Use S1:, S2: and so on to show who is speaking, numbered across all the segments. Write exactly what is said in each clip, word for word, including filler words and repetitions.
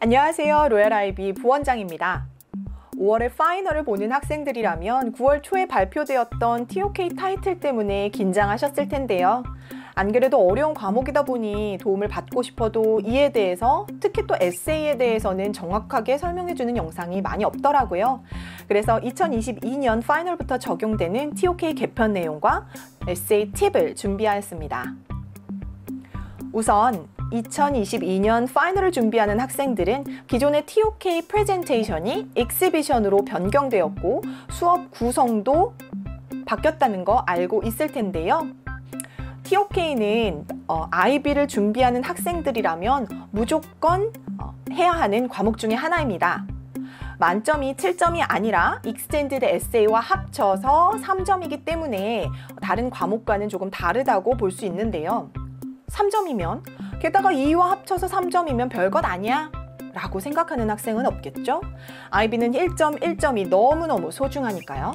S1: 안녕하세요. 로얄 아이비 부원장입니다. 오월에 파이널을 보는 학생들이라면 구월 초에 발표되었던 티오케이 타이틀 때문에 긴장하셨을 텐데요. 안 그래도 어려운 과목이다 보니 도움을 받고 싶어도 이에 대해서, 특히 또 에세이에 대해서는 정확하게 설명해주는 영상이 많이 없더라고요. 그래서 이천이십이 년 파이널부터 적용되는 티오케이 개편 내용과 에세이 팁을 준비하였습니다. 우선 이천이십이 년 파이널을 준비하는 학생들은 기존의 티오케이 프레젠테이션이 익스비션으로 변경되었고 수업 구성도 바뀌었다는 거 알고 있을 텐데요. 티오케이는 어, 아이비를 준비하는 학생들이라면 무조건 어, 해야 하는 과목 중에 하나입니다. 만점이 칠 점이 아니라 익스텐디드 에세이와 합쳐서 삼 점이기 때문에 다른 과목과는 조금 다르다고 볼 수 있는데요. 삼 점이면 게다가 이와 합쳐서 삼 점이면 별것 아니야? 라고 생각하는 학생은 없겠죠? 아이비는 일 점 일 점이 너무너무 소중하니까요.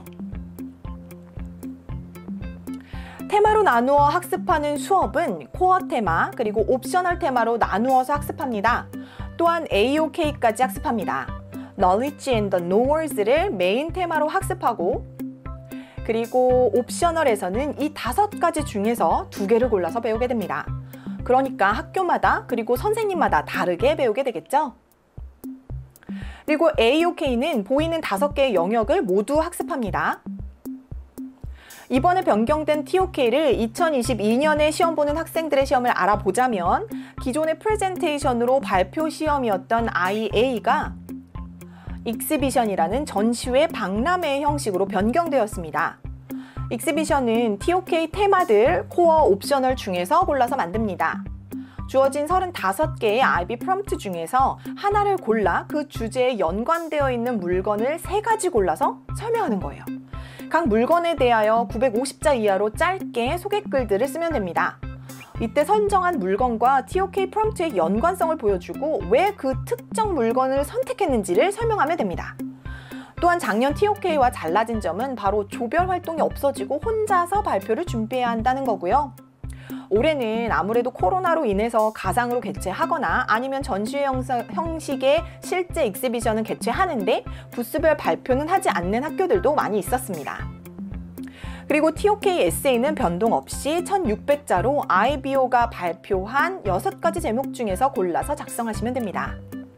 S1: 테마로 나누어 학습하는 수업은 코어 테마 그리고 옵셔널 테마로 나누어서 학습합니다. 또한 에이오케이까지 학습합니다. Knowledge and the Knowers를 메인 테마로 학습하고, 그리고 옵셔널에서는 이 다섯 가지 중에서 두 개를 골라서 배우게 됩니다. 그러니까 학교마다 그리고 선생님마다 다르게 배우게 되겠죠? 그리고 에이오케이는 보이는 다섯 개의 영역을 모두 학습합니다. 이번에 변경된 티오케이를 이천이십이 년에 시험 보는 학생들의 시험을 알아보자면 기존의 프레젠테이션으로 발표 시험이었던 아이에이가 익스비션이라는 전시회 박람회 형식으로 변경되었습니다. 익스비션은 티오케이 테마들, 코어, 옵셔널 중에서 골라서 만듭니다. 주어진 서른다섯 개의 아이비 프롬프트 중에서 하나를 골라 그 주제에 연관되어 있는 물건을 세 가지 골라서 설명하는 거예요. 각 물건에 대하여 구백오십 자 이하로 짧게 소개글들을 쓰면 됩니다. 이때 선정한 물건과 티오케이 프롬프트의 연관성을 보여주고 왜 그 특정 물건을 선택했는지를 설명하면 됩니다. 또한 작년 티오케이와 달라진 점은 바로 조별 활동이 없어지고 혼자서 발표를 준비해야 한다는 거고요. 올해는 아무래도 코로나로 인해서 가상으로 개최하거나 아니면 전시회 형식의 실제 익스비션은 개최하는데 부스별 발표는 하지 않는 학교들도 많이 있었습니다. 그리고 티오케이 에세이는 변동 없이 천육백 자로 아이비오가 발표한 여섯 가지 제목 중에서 골라서 작성하시면 됩니다.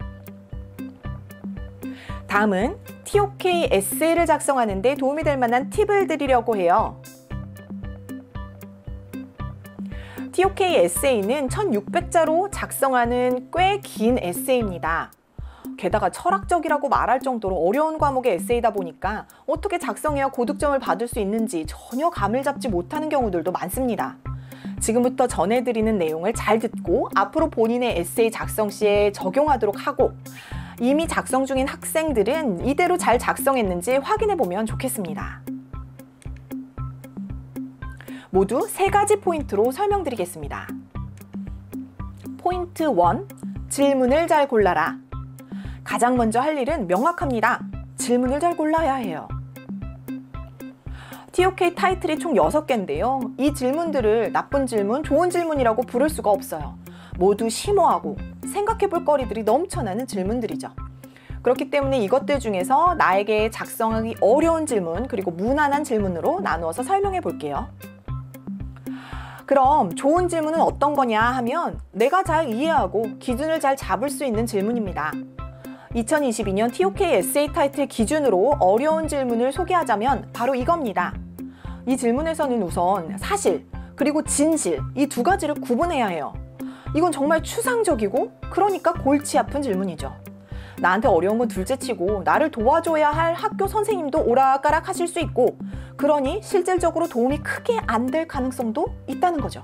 S1: 다음은 티오케이 에세이를 작성하는 데 도움이 될 만한 팁을 드리려고 해요. 티오케이 에세이는 천육백 자로 작성하는 꽤 긴 에세이입니다. 게다가 철학적이라고 말할 정도로 어려운 과목의 에세이다 보니까 어떻게 작성해야 고득점을 받을 수 있는지 전혀 감을 잡지 못하는 경우들도 많습니다. 지금부터 전해드리는 내용을 잘 듣고 앞으로 본인의 에세이 작성 시에 적용하도록 하고, 이미 작성 중인 학생들은 이대로 잘 작성했는지 확인해보면 좋겠습니다. 모두 세 가지 포인트로 설명드리겠습니다. 포인트 일. 질문을 잘 골라라. 가장 먼저 할 일은 명확합니다. 질문을 잘 골라야 해요. 티오케이 타이틀이 총 여섯 개인데요. 이 질문들을 나쁜 질문, 좋은 질문이라고 부를 수가 없어요. 모두 심오하고 생각해볼 거리들이 넘쳐나는 질문들이죠. 그렇기 때문에 이것들 중에서 나에게 작성하기 어려운 질문, 그리고 무난한 질문으로 나누어서 설명해 볼게요. 그럼 좋은 질문은 어떤 거냐 하면 내가 잘 이해하고 기준을 잘 잡을 수 있는 질문입니다. 이천이십이 년 티오케이 에세이 타이틀 기준으로 어려운 질문을 소개하자면 바로 이겁니다. 이 질문에서는 우선 사실, 그리고 진실, 이 두 가지를 구분해야 해요. 이건 정말 추상적이고 그러니까 골치 아픈 질문이죠. 나한테 어려운 건 둘째치고 나를 도와줘야 할 학교 선생님도 오락가락 하실 수 있고, 그러니 실질적으로 도움이 크게 안 될 가능성도 있다는 거죠.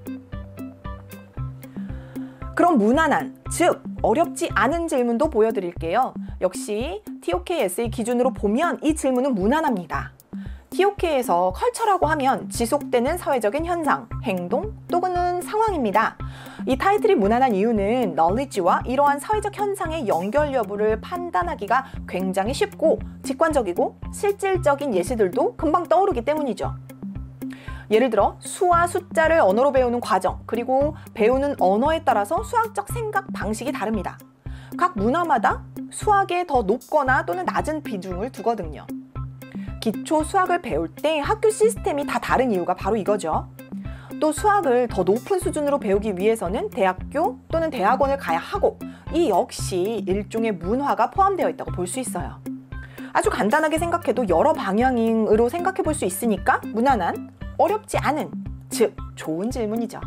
S1: 그럼 무난한, 즉 어렵지 않은 질문도 보여드릴게요. 역시 티오케이 에세이 기준으로 보면 이 질문은 무난합니다. 티오케이에서 컬처라고 하면 지속되는 사회적인 현상, 행동 또는 상황입니다. 이 타이틀이 무난한 이유는 knowledge와 이러한 사회적 현상의 연결 여부를 판단하기가 굉장히 쉽고 직관적이고 실질적인 예시들도 금방 떠오르기 때문이죠. 예를 들어 수와 숫자를 언어로 배우는 과정, 그리고 배우는 언어에 따라서 수학적 생각 방식이 다릅니다. 각 문화마다 수학에 더 높거나 또는 낮은 비중을 두거든요. 기초 수학을 배울 때 학교 시스템이 다 다른 이유가 바로 이거죠. 또 수학을 더 높은 수준으로 배우기 위해서는 대학교 또는 대학원을 가야 하고, 이 역시 일종의 문화가 포함되어 있다고 볼 수 있어요. 아주 간단하게 생각해도 여러 방향으로 생각해 볼 수 있으니까 무난한, 어렵지 않은, 즉 좋은 질문이죠.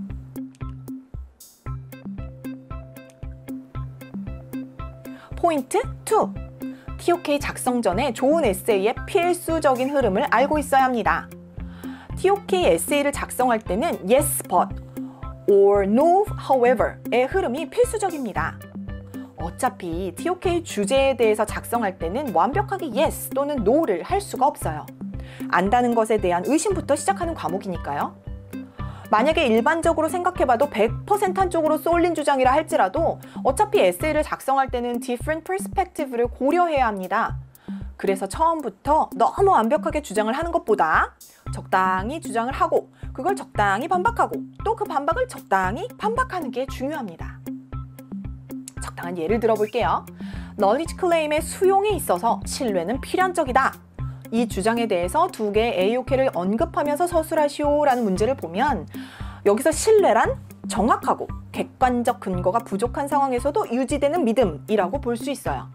S1: 포인트 이. 티오케이 작성 전에 좋은 에세이의 필수적인 흐름을 알고 있어야 합니다. 티오케이 에세이를 작성할 때는 yes but or no however의 흐름이 필수적입니다. 어차피 티오케이 주제에 대해서 작성할 때는 완벽하게 yes 또는 no를 할 수가 없어요. 안다는 것에 대한 의심부터 시작하는 과목이니까요. 만약에 일반적으로 생각해봐도 백 퍼센트 한쪽으로 쏠린 주장이라 할지라도 어차피 에세이를 작성할 때는 different perspective를 고려해야 합니다. 그래서 처음부터 너무 완벽하게 주장을 하는 것보다 적당히 주장을 하고 그걸 적당히 반박하고 또 그 반박을 적당히 반박하는 게 중요합니다. 적당한 예를 들어볼게요. knowledge claim의 수용에 있어서 신뢰는 필연적이다. 이 주장에 대해서 두 개의 에이오케이를 언급하면서 서술하시오라는 문제를 보면 여기서 신뢰란 정확하고 객관적 근거가 부족한 상황에서도 유지되는 믿음이라고 볼 수 있어요.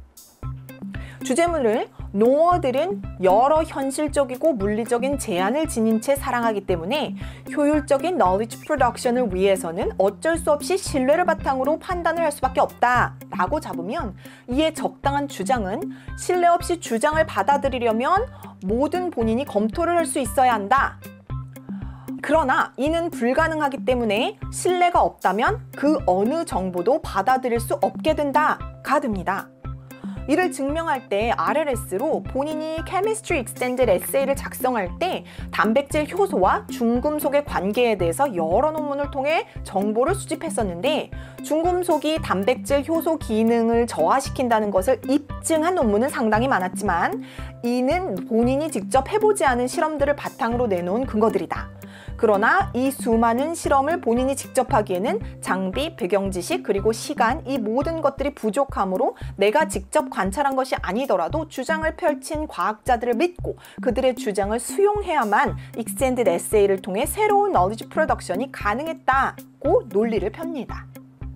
S1: 주제문을 농어들은 여러 현실적이고 물리적인 제한을 지닌 채 사랑하기 때문에 효율적인 knowledge production을 위해서는 어쩔 수 없이 신뢰를 바탕으로 판단을 할 수밖에 없다 라고 잡으면, 이에 적당한 주장은 신뢰 없이 주장을 받아들이려면 모든 본인이 검토를 할 수 있어야 한다. 그러나 이는 불가능하기 때문에 신뢰가 없다면 그 어느 정보도 받아들일 수 없게 된다가 됩니다. 이를 증명할 때 알엘에스로 본인이 Chemistry Extended 에세이를 작성할 때 단백질 효소와 중금속의 관계에 대해서 여러 논문을 통해 정보를 수집했었는데, 중금속이 단백질 효소 기능을 저하시킨다는 것을 입증한 논문은 상당히 많았지만 이는 본인이 직접 해보지 않은 실험들을 바탕으로 내놓은 근거들이다. 그러나 이 수많은 실험을 본인이 직접 하기에는 장비, 배경 지식, 그리고 시간, 이 모든 것들이 부족하므로 내가 직접 관찰한 것이 아니더라도 주장을 펼친 과학자들을 믿고 그들의 주장을 수용해야만 익스텐디드 에세이를 통해 새로운 knowledge production이 가능했다고 논리를 펴니다.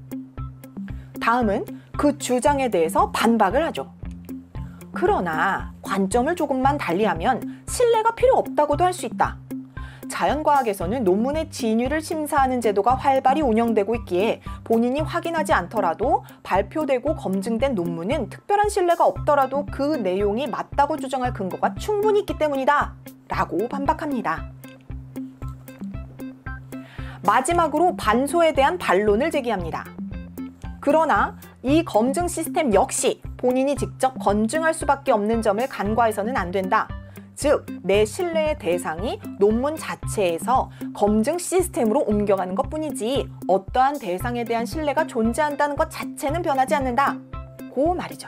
S1: 다음은 그 주장에 대해서 반박을 하죠. 그러나 관점을 조금만 달리하면 신뢰가 필요 없다고도 할 수 있다. 자연과학에서는 논문의 진위를 심사하는 제도가 활발히 운영되고 있기에 본인이 확인하지 않더라도 발표되고 검증된 논문은 특별한 신뢰가 없더라도 그 내용이 맞다고 주장할 근거가 충분히 있기 때문이다 라고 반박합니다. 마지막으로 반소에 대한 반론을 제기합니다. 그러나 이 검증 시스템 역시 본인이 직접 검증할 수밖에 없는 점을 간과해서는 안 된다. 즉, 내 신뢰의 대상이 논문 자체에서 검증 시스템으로 옮겨가는 것뿐이지 어떠한 대상에 대한 신뢰가 존재한다는 것 자체는 변하지 않는다. 그 말이죠.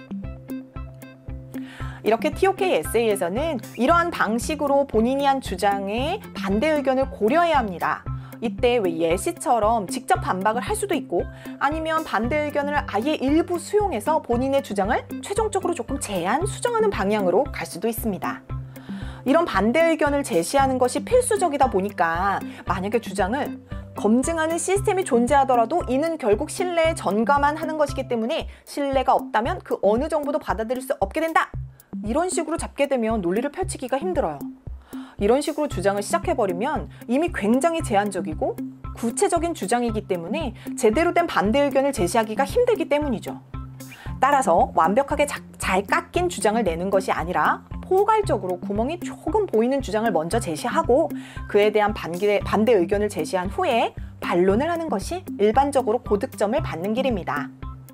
S1: 이렇게 티오케이 에세이에서는 이러한 방식으로 본인이 한 주장의 반대 의견을 고려해야 합니다. 이때 왜 예시처럼 직접 반박을 할 수도 있고 아니면 반대 의견을 아예 일부 수용해서 본인의 주장을 최종적으로 조금 제한, 수정하는 방향으로 갈 수도 있습니다. 이런 반대 의견을 제시하는 것이 필수적이다 보니까 만약에 주장을 검증하는 시스템이 존재하더라도 이는 결국 신뢰에 전가만 하는 것이기 때문에 신뢰가 없다면 그 어느 정보도 받아들일 수 없게 된다. 이런 식으로 잡게 되면 논리를 펼치기가 힘들어요. 이런 식으로 주장을 시작해버리면 이미 굉장히 제한적이고 구체적인 주장이기 때문에 제대로 된 반대 의견을 제시하기가 힘들기 때문이죠. 따라서 완벽하게 자, 잘 깎인 주장을 내는 것이 아니라 포괄적으로 구멍이 조금 보이는 주장을 먼저 제시하고 그에 대한 반대, 반대 의견을 제시한 후에 반론을 하는 것이 일반적으로 고득점을 받는 길입니다.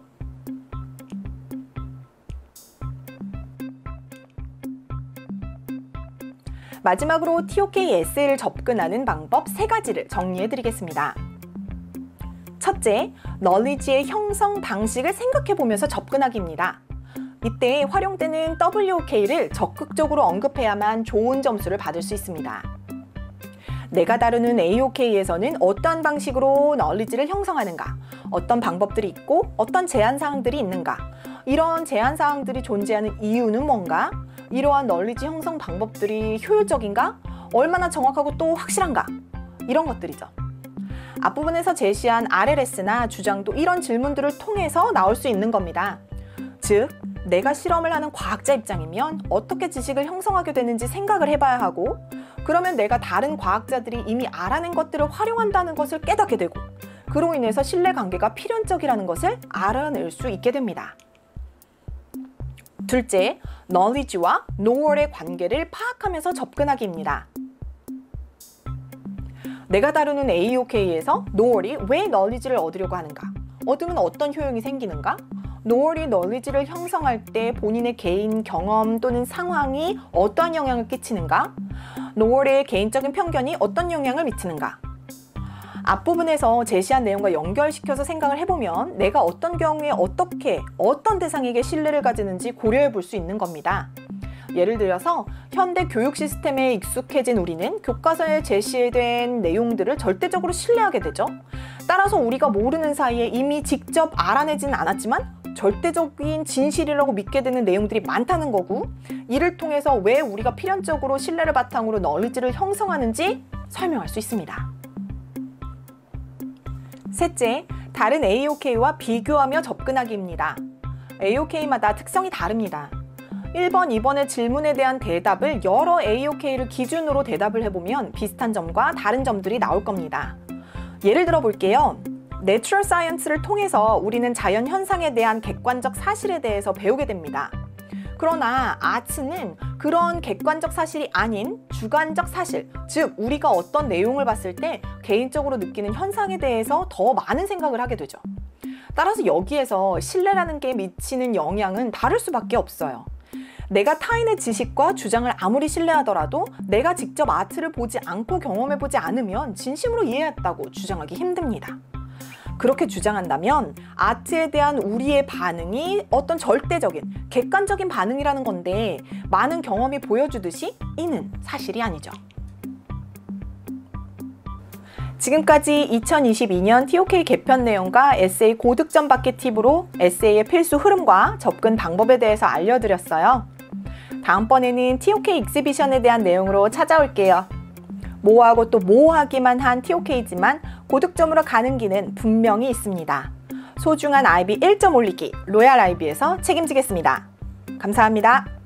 S1: 마지막으로 티오케이 에세이를 접근하는 방법 세 가지를 정리해드리겠습니다. 첫째, knowledge의 형성 방식을 생각해보면서 접근하기입니다. 이때 활용되는 더블유오케이를 적극적으로 언급해야만 좋은 점수를 받을 수 있습니다. 내가 다루는 에이오케이에서는 어떠한 방식으로 knowledge를 형성하는가, 어떤 방법들이 있고 어떤 제한사항들이 있는가, 이런 제한사항들이 존재하는 이유는 뭔가, 이러한 널리지 형성 방법들이 효율적인가, 얼마나 정확하고 또 확실한가, 이런 것들이죠. 앞부분에서 제시한 알엘에스나 주장도 이런 질문들을 통해서 나올 수 있는 겁니다. 즉, 내가 실험을 하는 과학자 입장이면 어떻게 지식을 형성하게 되는지 생각을 해봐야 하고, 그러면 내가 다른 과학자들이 이미 알아낸 것들을 활용한다는 것을 깨닫게 되고, 그로 인해서 신뢰관계가 필연적이라는 것을 알아낼 수 있게 됩니다. 둘째, knowledge와 know을의 관계를 파악하면서 접근하기입니다. 내가 다루는 에이오케이에서 know을이 왜 knowledge를 얻으려고 하는가? 얻으면 어떤 효용이 생기는가? know을이 knowledge를 형성할 때 본인의 개인 경험 또는 상황이 어떠한 영향을 끼치는가? know을의 개인적인 편견이 어떤 영향을 미치는가? 앞부분에서 제시한 내용과 연결시켜서 생각을 해보면 내가 어떤 경우에 어떻게, 어떤 대상에게 신뢰를 가지는지 고려해 볼 수 있는 겁니다. 예를 들어서 현대 교육 시스템에 익숙해진 우리는 교과서에 제시된 내용들을 절대적으로 신뢰하게 되죠. 따라서 우리가 모르는 사이에 이미 직접 알아내지는 않았지만 절대적인 진실이라고 믿게 되는 내용들이 많다는 거고, 이를 통해서 왜 우리가 필연적으로 신뢰를 바탕으로 knowledge를 형성하는지 설명할 수 있습니다. 셋째, 다른 에이오케이와 비교하며 접근하기입니다. 에이오케이마다 특성이 다릅니다. 일 번, 이 번의 질문에 대한 대답을 여러 에이오케이를 기준으로 대답을 해보면 비슷한 점과 다른 점들이 나올 겁니다. 예를 들어 볼게요. 내추럴 사이언스를 통해서 우리는 자연 현상에 대한 객관적 사실에 대해서 배우게 됩니다. 그러나 아츠는 그런 객관적 사실이 아닌 주관적 사실, 즉 우리가 어떤 내용을 봤을 때 개인적으로 느끼는 현상에 대해서 더 많은 생각을 하게 되죠. 따라서 여기에서 신뢰라는 게 미치는 영향은 다를 수밖에 없어요. 내가 타인의 지식과 주장을 아무리 신뢰하더라도 내가 직접 아트를 보지 않고 경험해보지 않으면 진심으로 이해했다고 주장하기 힘듭니다. 그렇게 주장한다면 아트에 대한 우리의 반응이 어떤 절대적인, 객관적인 반응이라는 건데 많은 경험이 보여주듯이 이는 사실이 아니죠. 지금까지 이천이십이 년 티오케이 개편 내용과 에세이 고득점 받기 팁으로 에세이의 필수 흐름과 접근 방법에 대해서 알려드렸어요. 다음번에는 티오케이 익스비션에 대한 내용으로 찾아올게요. 모호하고 또 모호하기만 한 티오케이지만 고득점으로 가는 길은 분명히 있습니다. 소중한 아이비 일 점 올리기 로얄 아이비에서 책임지겠습니다. 감사합니다.